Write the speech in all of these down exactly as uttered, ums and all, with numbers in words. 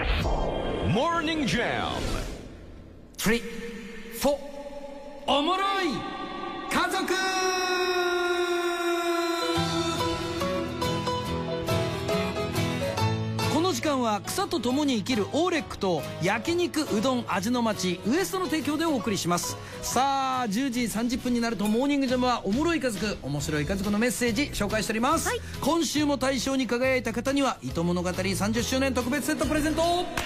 Morning Jam スリー、フォー、おもろい家族。この時間は草と共に生きるオーレックと焼肉うどん味の町ウエストの提供でお送りします。さあじゅうじさんじゅっぷんになるとモーニングジャムはおもろい家族、面白い家族のメッセージ紹介しております、はい、今週も大賞に輝いた方には糸物語さんじゅっしゅうねん特別セットプレゼント。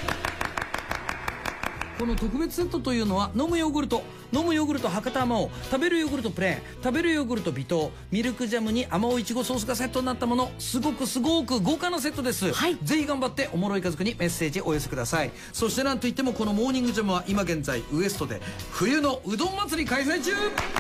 この特別セットというのは飲むヨーグルト、飲むヨーグルト博多あまおう、食べるヨーグルトプレーン、食べるヨーグルト微糖、ミルクジャムにあまおういちごソースがセットになったもの、すごくすごく豪華なセットです、はい、ぜひ頑張っておもろい家族にメッセージお寄せください。そしてなんといってもこのモーニングジャムは今現在ウエストで冬のうどん祭り開催中。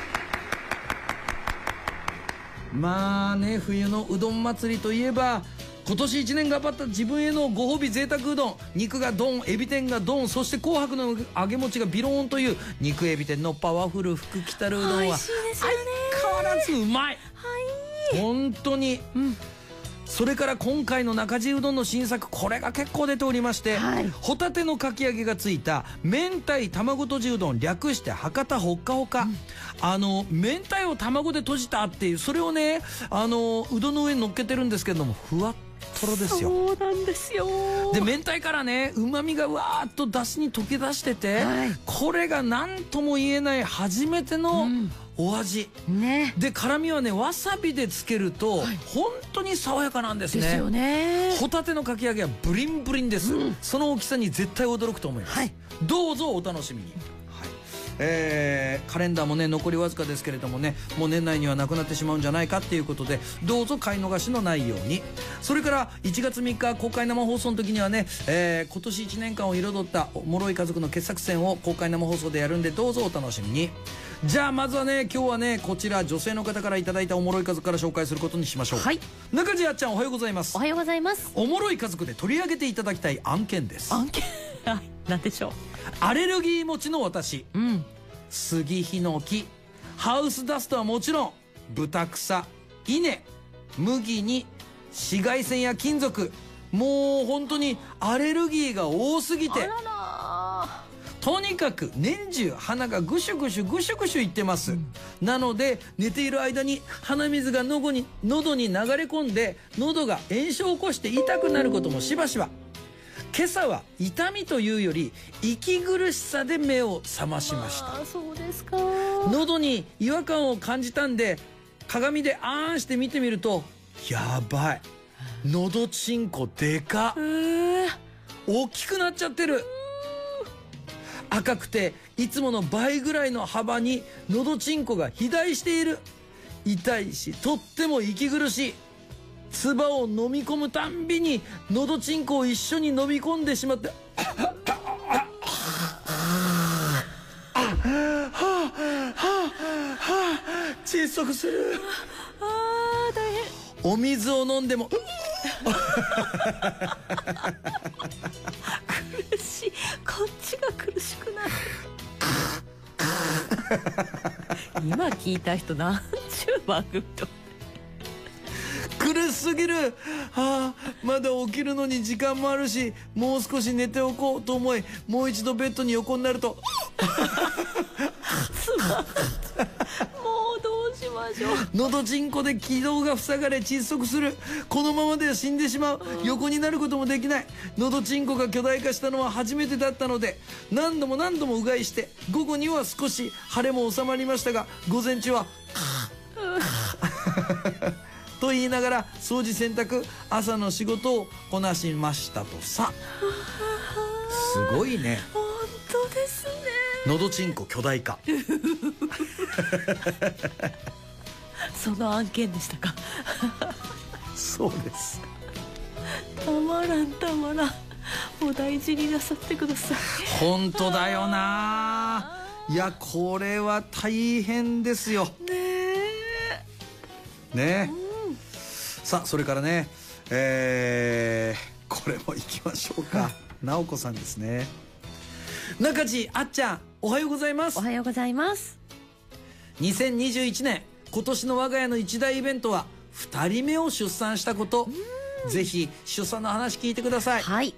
まあね、冬のうどん祭りといえば今年いちねん頑張った自分へのご褒美贅沢うどん、肉がドン、エビ天がドン、そして紅白の揚げ餅がビローンという肉エビ天のパワフル福来たるうどんは相変わらずうまい、はい、本当に、うん、それから今回の中地うどんの新作、これが結構出ておりまして、はい、ホタテのかき揚げがついた明太卵とじうどん、略して博多ほっかほか、うん、あの明太を卵でとじたっていう、それをね、あのうどんの上に乗っけてるんですけれども、ふわっとろですよ。 そうなんですよ。 で明太からね、うまみがわーっとだしに溶け出してて、はい、これが何とも言えない初めてのお味、うん、ね、で辛みはねわさびでつけると、はい、本当に爽やかなんですね。 ですよね。 ホタテのかき揚げはブリンブリンです、うん、その大きさに絶対驚くと思います、はい、どうぞお楽しみに。えー、カレンダーもね残りわずかですけれどもね、もう年内にはなくなってしまうんじゃないかっていうことで、どうぞ買い逃しのないように。それからいちがつみっか公開生放送の時にはね、えー、今年いちねんかんを彩ったおもろい家族の傑作選を公開生放送でやるんで、どうぞお楽しみに。じゃあまずはね、今日はねこちら女性の方からいただいたおもろい家族から紹介することにしましょう。はい、中地あっちゃん、おはようございます。 おはようございます。 おもろい家族で取り上げていただきたい案件です。 案件はい、なんでしょう。 アレルギー持ちの私、うん、杉ヒノキ、ハウスダストはもちろん、豚草、稲、麦に紫外線や金属、もう本当にアレルギーが多すぎて、あらら、とにかく年中鼻がぐしゅぐしゅぐしゅぐしゅいってます、うん、なので寝ている間に鼻水が喉に喉に流れ込んで、喉が炎症を起こして痛くなることもしばしば。今朝は痛みというより息苦しさで目を覚ましました。 あ、そうですか。 喉に違和感を感じたんで、鏡であーんして見てみると、やばい、喉チンコでかっ、大きくなっちゃってる。赤くていつもの倍ぐらいの幅に喉チンコが肥大している。痛いしとっても息苦しい。唾を飲み込むたんびに喉チンコを一緒に飲み込んでしまって、窒息する。 あー大変。 お水を飲んでも苦しい。こっちが苦しくなる。今聞いた人なんちゅう番組と。 苦しすぎる。はあ、まだ起きるのに時間もあるし、もう少し寝ておこうと思い、もう一度ベッドに横になるとつまんもうどうしましょう。 喉チンコで気道が塞がれ窒息する。このままでは死んでしまう。横になることもできない。喉チンコが巨大化したのは初めてだったので、何度も何度もうがいして、午後には少し腫れも収まりましたが、午前中はと言いながら掃除洗濯朝の仕事をこなしましたとさ。すごいね。 本当ですね。 喉チンコ巨大化その案件でしたか。 そうです。 たまらんたまらん。お大事になさってください。 本当だよな。いやこれは大変ですよ。ねえねえ、うん、さあそれからね、えー、これもいきましょうか。直子さんですね。中地あっちゃん、おはようございます。 おはようございます。 にせんにじゅういちねん今年の我が家の一大イベントはふたりめを出産したこと。ぜひ出産の話聞いてください。 はい。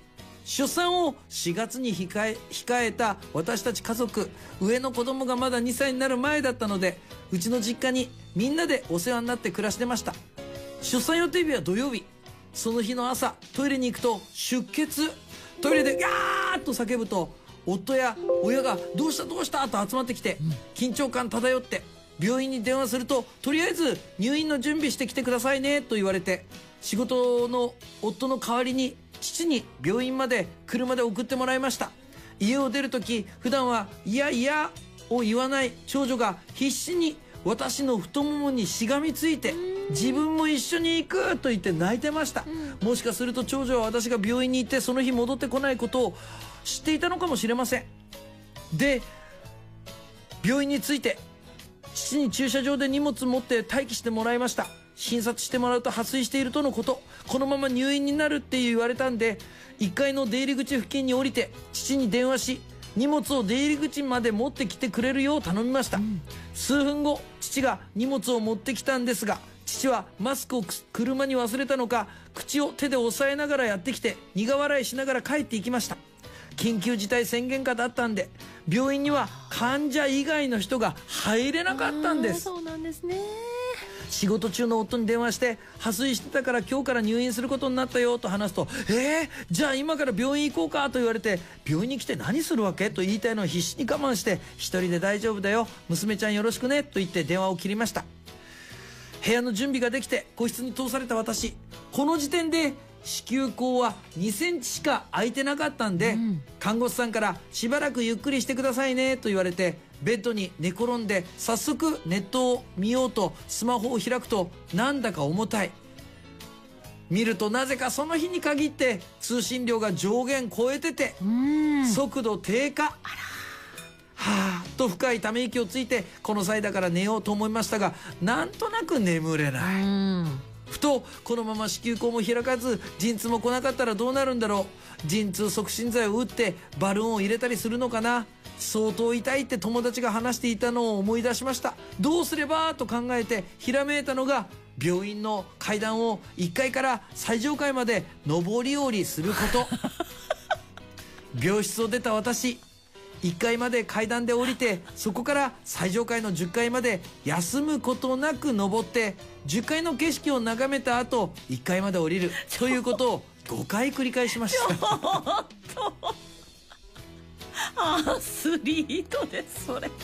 出産をしがつに控え、控えた私たち家族、上の子供がまだにさいになる前だったので、うちの実家にみんなでお世話になって暮らしてました。出産予定日は土曜日。その日の朝、トイレに行くと出血。トイレでガーッと叫ぶと、夫や親がどうしたどうしたと集まってきて、緊張感漂って病院に電話すると、とりあえず入院の準備してきてくださいねと言われて、仕事の夫の代わりに父に病院まで車で送ってもらいました。家を出るとき、普段はいやいやを言わない長女が必死に私の太ももにしがみついて、自分も一緒に行くと言って泣いてました。もしかすると長女は私が病院に行ってその日戻ってこないことを知っていたのかもしれません。で、病院に着いて父に駐車場で荷物持って待機してもらいました。診察してもらうと破水しているとのこと。このまま入院になるって言われたんで、いっかいの出入り口付近に降りて父に電話し、荷物を出入り口まで持ってきてくれるよう頼みました、うん、数分後、父が荷物を持ってきたんですが、父はマスクを車に忘れたのか、口を手で押さえながらやってきて苦笑いしながら帰っていきました。緊急事態宣言下だったんで、病院には患者以外の人が入れなかったんです。 そうなんですね。 仕事中の夫に電話して破水してたから今日から入院することになったよと話すと、えー、じゃあ今から病院行こうかと言われて、病院に来て何するわけと言いたいのを必死に我慢して、一人で大丈夫だよ、娘ちゃんよろしくねと言って電話を切りました。部屋の準備ができて個室に通された私、この時点で子宮口はにセンチしか開いてなかったんで、うん、看護師さんからしばらくゆっくりしてくださいねと言われて、ベッドに寝転んで早速ネットを見ようとスマホを開くと、なんだか重たい。見るとなぜかその日に限って通信量が上限超えてて、速度低下。はぁと深いため息をついて、この際だから寝ようと思いましたが、なんとなく眠れない。ふと、このまま子宮口も開かず陣痛も来なかったらどうなるんだろう。陣痛促進剤を打ってバルーンを入れたりするのかな。相当痛いって友達が話していたのを思い出しました。どうすればと考えてひらめいたのが、病院の階段をいっかいから最上階まで上り下りすること病室を出た私、いっかいまで階段で降りて、そこから最上階のじゅっかいまで休むことなく登って、じゅっかいの景色を眺めた後いっかいまで降りるということをごかい繰り返しました。 アスリートです、それ。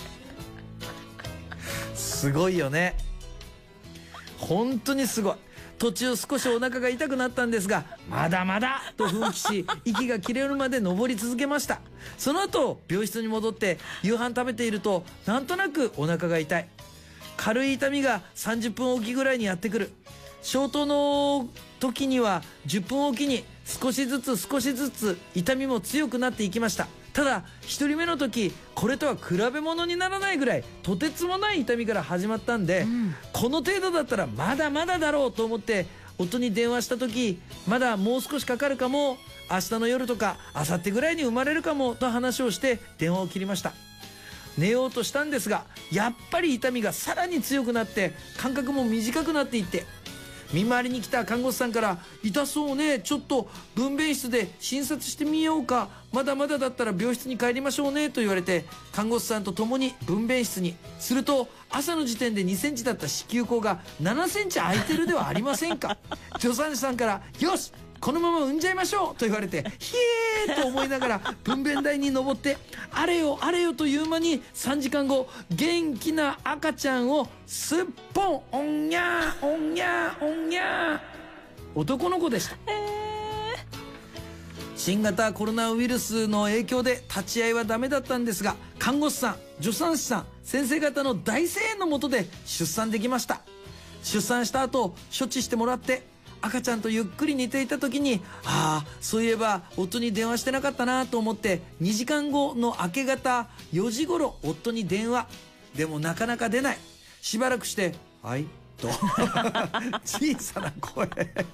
すごいよね、本当にすごい。途中少しお腹が痛くなったんですが、まだまだと奮起し、息が切れるまで登り続けました。その後病室に戻って夕飯食べていると、なんとなくお腹が痛い。軽い痛みがさんじゅっぷんおきぐらいにやってくる。消灯の時にはじゅっぷんおきに少しずつ少しずつ痛みも強くなっていきました。ただひとりめの時、これとは比べ物にならないぐらいとてつもない痛みから始まったんで、うん、この程度だったらまだまだだろうと思って夫に電話した時、まだもう少しかかるかも、明日の夜とか明後日ぐらいに生まれるかもと話をして電話を切りました。寝ようとしたんですが、やっぱり痛みがさらに強くなって間隔も短くなっていって、見回りに来た看護師さんから「痛そうね、ちょっと分娩室で診察してみようか、まだまだだったら病室に帰りましょうね」と言われて、看護師さんと共に分娩室に。すると朝の時点でにセンチだった子宮口がななセンチ空いてるではありませんか助産師さんから「よし、このまま産んじゃいましょう」と言われて、ひえーと思いながら分娩台に登って、あれよあれよという間にさんじかんご、元気な赤ちゃんをすっぽん、おんにゃーおんにゃーおんにゃー、男の子でした。えー新型コロナウイルスの影響で立ち会いはダメだったんですが、看護師さん、助産師さん、先生方の大声援の下で出産できました。出産した後処置してもらって、赤ちゃんとゆっくり寝ていた時に、ああそういえば夫に電話してなかったなと思って、にじかんごの明け方よじ頃夫に電話。でもなかなか出ない。しばらくして「はい」と小さな声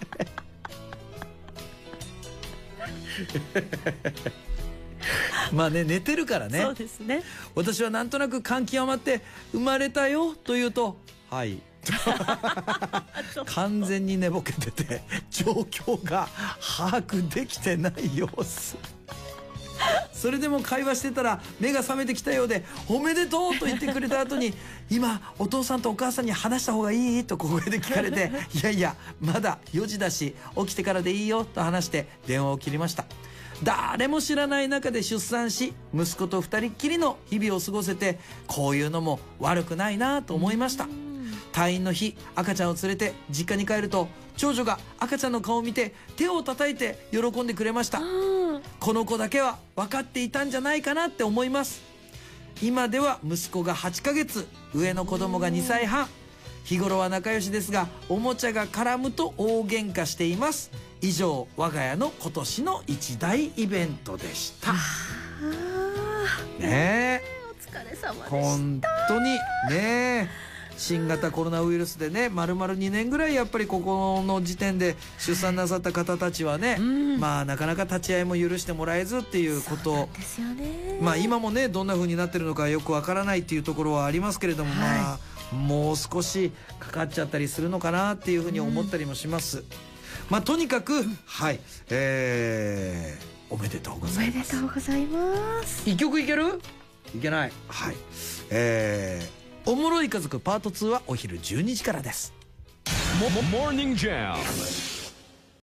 まあね、寝てるからね。 そうですね。 私はなんとなく感極まって「生まれたよ」と言うと「はい」 完全に寝ぼけてて状況が把握できてない様子。それでも会話してたら目が覚めてきたようで「おめでとう」と言ってくれた後に「今お父さんとお母さんに話した方がいい?」と小声で聞かれて「いやいやまだよじだし起きてからでいいよ」と話して電話を切りました。誰も知らない中で出産し息子と二人っきりの日々を過ごせて、こういうのも悪くないなと思いました。退院の日、赤ちゃんを連れて実家に帰ると長女が赤ちゃんの顔を見て手を叩いて喜んでくれました。この子だけは分かっていたんじゃないかなって思います。今では息子がはちかげつ、上の子供がにさいはん。日頃は仲良しですがおもちゃが絡むと大喧嘩しています。以上、我が家の今年の一大イベントでした。ねえ、 お疲れ様でした。 本当にね、新型コロナウイルスでね、丸々にねんぐらいやっぱりここの時点で出産なさった方たちはね、うん、まあなかなか立ち会いも許してもらえずっていうことですよね。 まあ今もねどんな風になってるのかよくわからないっていうところはありますけれども、はい、まあもう少しかかっちゃったりするのかなっていうふうに思ったりもします。うん、まあとにかく、はい、えー、おめでとうございます。 おめでとうございます。 一曲いける？いけない。はい。えー、おもろい家族パートツーはお昼じゅうにじからです。 モーニングジャム